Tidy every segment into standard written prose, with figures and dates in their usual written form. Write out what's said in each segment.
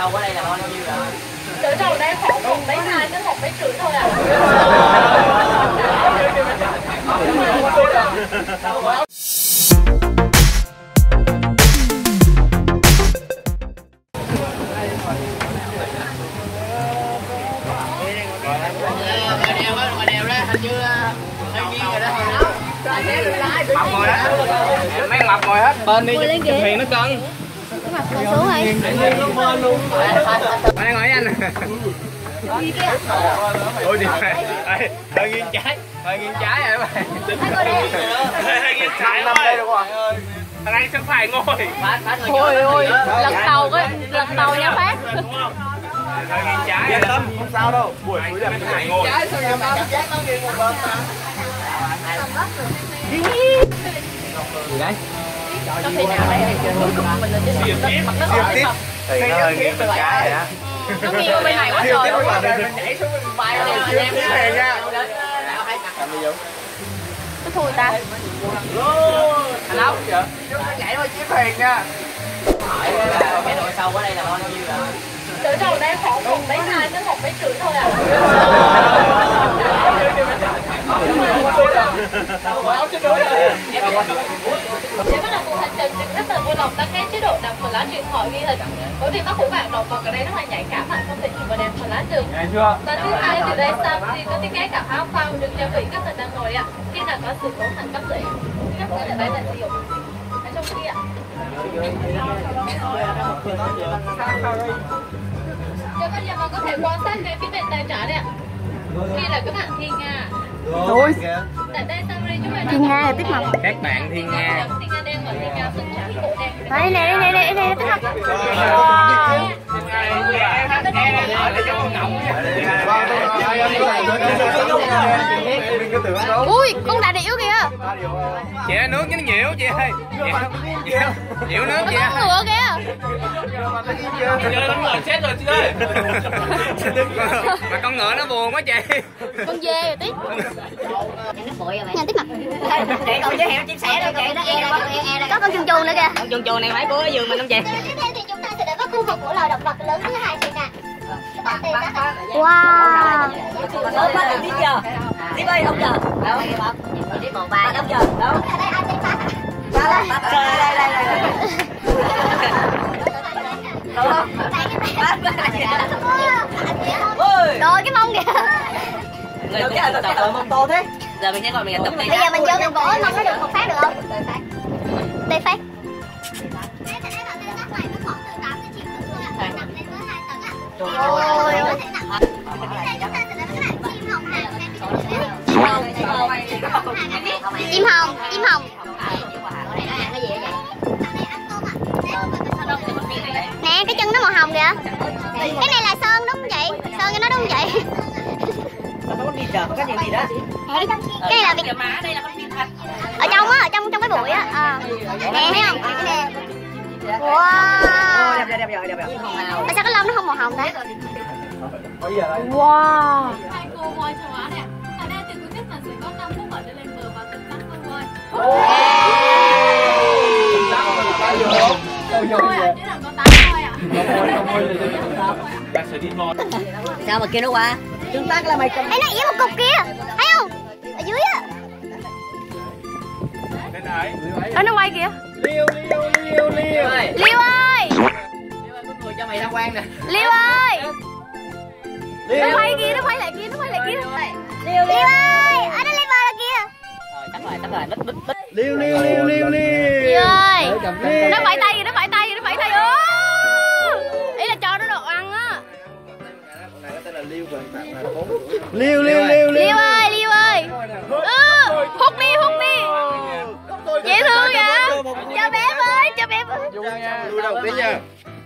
sâu ở đây là bao nhiêu rồi? Từ đầu đây khoảng 1,2 tới 1,5 thôi à. Ngoài đèo đó, hình như hơi nghiêng rồi đó. Mập ngồi đó. Mấy mập ngồi hết bên đi chụp hình nó cân. Cái mặt ngồi xuống rồi. Ở đây ngồi với anh. Ôi đi hơi nghiêng trái. Hơi nghiêng trái rồi các bạn. Hơi nghiêng trái đây được rồi. Thằng anh sắp phải ngồi. Ôi ôi, lần đầu nha Phát. Hơi nghiêng trái. Yên tâm, không sao đâu. Buổi cuối là phải ngồi. Trái sao em cảm giác nó nghiêng một bên ta. Gì đấy? Có khi nào đây mình lên trên mặt nó hỏi không? Thì nó hơi nghiêng bên trái rồi đó. Nó nghiêng ở bên này quá trời luôn. Bay lên Hèn nha. Nó thui ta. Anh Ốc vậy? Nhảy qua chiếc thuyền nha. hỏi là cái độ sâu ở đây là bao nhiêu rồi? Từ đầu đây khoảng 1,2 tới 1,5 thôi à. Để bắt đầu cuộc hành trình thì rất là vui lòng đăng ký chế độ đặt flash điện thoại ghi hình. Bởi vì mắt của bạn động vật ở đây rất là nhạy cảm, bạn không thể nhìn vào đèn flash được. Và thứ hai từ đây sang thì có thiết kế cả áo phao được trang bị các thành đang ngồi ạ. Khi nào có sự cố thành cấp dễ, các thứ ở đây là sử dụng ở trong kia ạ. Cho bây giờ bạn có thể quan sát về phía bên tay trái đây ạ. Kia là các bạn Thiên Nga. Ôi, Tại đây sau đây chúng ta Thiên Nga là Tích Mập. Các bạn Thiên Nga. Thiên Nga đen và Thiên Nga xanh trắng cổ đen. Đây nè, Tích Mập. Ui, con đại điểu kìa. Chị ơi, nước chứ nó nhiều chị ơi. Nhiều nước chị. Con ngựa kìa. Chơi con ngựa chết rồi chị ơi. Mà con ngựa nó buồn quá chị. Con dê rồi Tích. Nhà Tích Mập. Để con giới thiệu chia sẻ đâu chị, nó Có con chuồn chuồn nữa kìa. con chuồn chuồn này phải của giường mình không chị? Tiếp theo thì chúng ta sẽ đến với khu vực của loài động vật lớn thứ hai chị nè. Wow. Bắt được tiếp chưa? Tiếp ơi, không giờ. Đâu, tiếp 1, 3, không giờ. Đâu. Đây ai Tích bắt? Rồi cái mông kìa. Người tập mông to thế. Giờ mình sẽ gọi mình tập tay. Bây giờ mình vô mình vỗ mông nó được một phát được không? Đây phát. Ôi. Chim hồng. Nè, cái chân nó màu hồng kìa. Cái này là sơn đúng không chị? Sơn cho nó đúng không chị? Có gì đó? Cái này là vịt. Ở trong á, trong cái bụi á. Nè thấy không? Nè. Wow. Đẹp. Tại sao cái lông nó không màu hồng ta? Wow. Hai cô voi châu Á nè. Tại đây thì quý khách sẽ có 5 phút ở để lên bờ và tương tác con voi. Thôi à, chứ làm có 8 thôi à. Sao mà kêu nó qua? Tương tác là mày cầm. Ê, nó ỉa một cục kia. Thấy không? Ở dưới á. Nó quay kìa. Liêu ơi. Liêu ơi. Có người cho mày tham quan nè. Liêu ơi. Nó quay lại kia. Liêu ơi, ở đó lên bờ kìa. Rồi, sắp rồi, bích. Liêu. Liêu ơi. Nó vẫy tay kìa. Ý là cho nó đồ ăn á. Liêu. Liêu ơi. Hút đi. Dễ thương vậy. Cho bé với. Lưu đầu tí nha.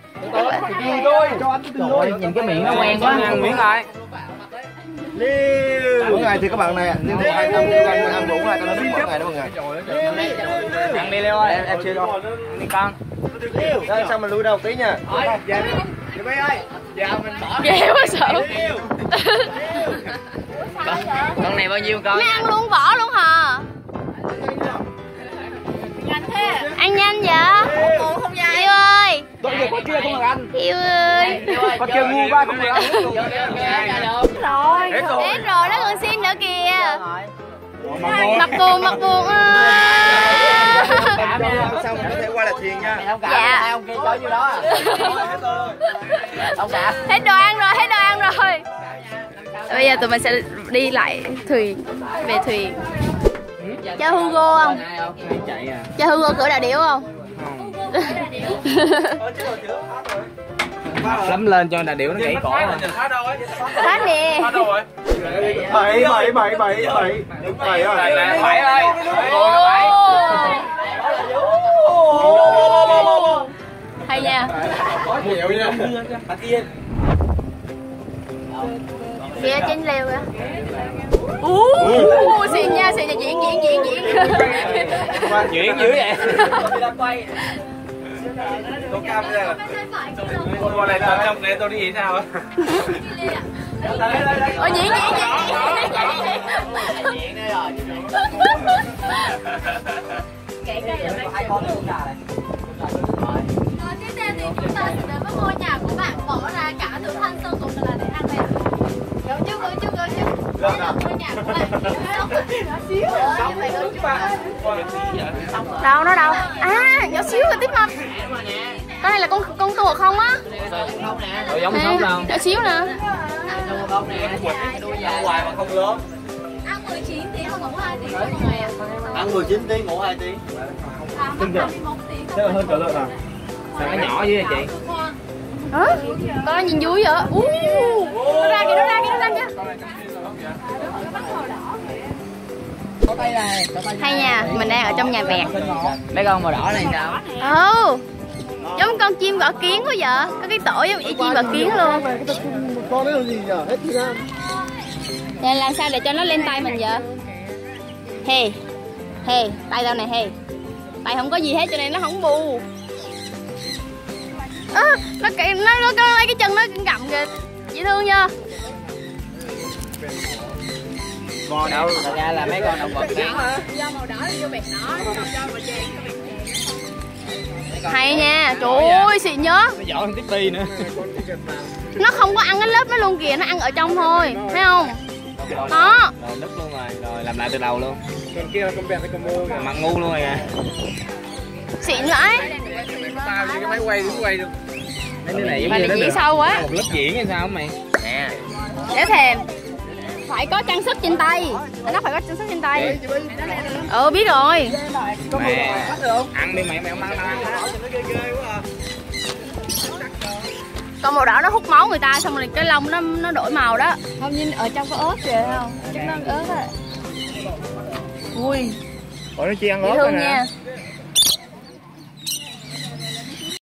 Rồi, nhìn cái miệng nó quen quá. Ăn miếng lại. Liêu. Mỗi ngày thì các bạn này Liêu 200 ăn đủ 200 mỗi ngày đó mọi người. Ăn đi Liêu ơi. Em chưa đâu. Ăn đi con. Liêu. Sao mình lui đầu tí nha. Chị Bé ơi. Giờ mình bỏ. Ghê quá sợ. Con này bao nhiêu con? Nó ăn luôn vỏ luôn hả? Nhanh thế. Ăn nhanh vậy? Liêu ơi. Con kia không được ăn. Yêu ơi. Con kia ngu quá không được ăn. Rồi. Hết rồi đó, còn xin nữa kìa. Mặt buồn Sao mình có thể qua là thuyền nha. Dạ. Ông kia cho nhiêu đó. Ông xã. Hết đồ ăn rồi. Bây giờ tụi mình sẽ đi lại thuyền, về thuyền. Cho Hugo không? Cho Hugo cửa đà điểu không? Lắm lên cho đà điểu nó gãy cổ. Hết nè. Bảy rồi. Hay nha. Phía trên lều kìa. Xịn nha, diễn. Chuyện dữ vậy. Tôi cam ra. Con này tôi trong này tôi đi gì sao á? Diễn. Rồi tiếp theo thì chúng ta sẽ đến với ngôi nhà của bạn, bỏ ra cả thử thanh sơn cùng là để ăn đây. Chú ngồi ngôi nhà của bạn xíu đâu nó đâu nhỏ xíu rồi tiếp không? Cái này là con tuột không á? Giống sống đâu? Nhỏ xíu nè. Hoài mà không lớn. Ăn 19 tiếng không ngủ 2 tiếng một ngày à? Ăn 19 tiếng ngủ 2 tiếng. Ăn 21 tiếng. Thế là hơi cỡ lớn à? Sao nó nhỏ vậy chị? Hả? Con nhìn vui vậy? Nó ra kìa. Hay nha, mình đang ở trong nhà bẹt. Mấy con màu đỏ này sao? Giống con chim gõ kiến quá vậy. Có cái tổ giống y chim gõ kiến luôn. Con đấy là gì nhỉ? Hết thời gian. Nè, làm sao để cho nó lên tay mình vậy? Hey, tay tao này hey. Tay không có gì hết cho nên nó không bu. Nó lấy cái chân nó gặm kìa. Dễ thương nha. Con đâu, thật ra là mấy con động vật khác. Do màu đỏ thì vô bẹt đỏ, do màu vàng thì vô bẹt. Hay nha, trời ơi xịn nhớ. Nó giỏi hơn Tippy nữa. Nó không có ăn cái lớp nó luôn kìa, nó ăn ở trong thôi, thấy không? Đó. Rồi nứt luôn rồi làm lại từ đầu luôn. Con kia là con bẹt hay con mô kìa. Mặt ngu luôn rồi kìa. Xịn vậy. Tao như cái máy quay đứng quay được. Mấy đứa này Mày giống là như diễn sâu quá. một lớp diễn hay sao không mày? Nè. Để thèm. Phải có trang sức trên tay. Nó phải có trang sức trên tay. Biết rồi. Mẹ ăn đi mày không ăn. Con màu đỏ nó hút máu người ta xong rồi cái lông nó đổi màu đó. Không, nhưng ở trong có ớt kìa không? Chắc nó ớt á. Ui. Ủa nó chi ăn Dễ ớt thương nè. nha.